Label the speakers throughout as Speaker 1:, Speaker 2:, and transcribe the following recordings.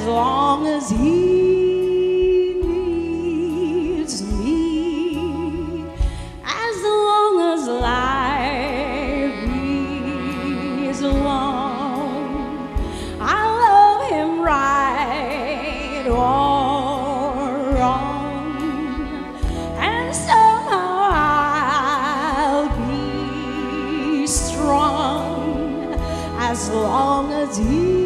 Speaker 1: long as he needs me, as long as life is long, I love him right or wrong, and somehow I'll be strong as long as he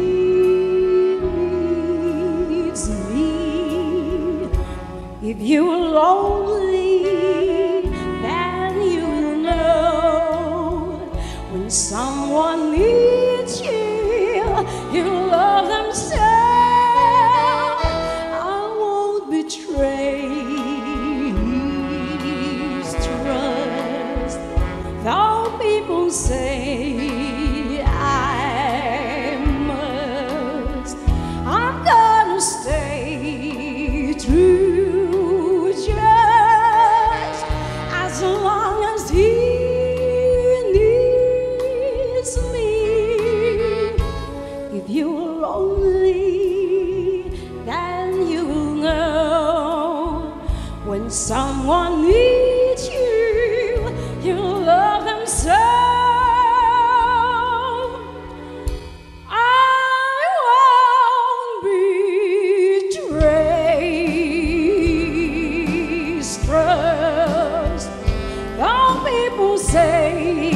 Speaker 1: needs me. If you're lonely, then you'll know when someone needs you, you love them so. I won't betray his trust, though people say I must. I'm gonna stay true just as long as he needs me. If you're lonely, then you'll know when someone needs you, you love them so. I won't betray his trust, though people say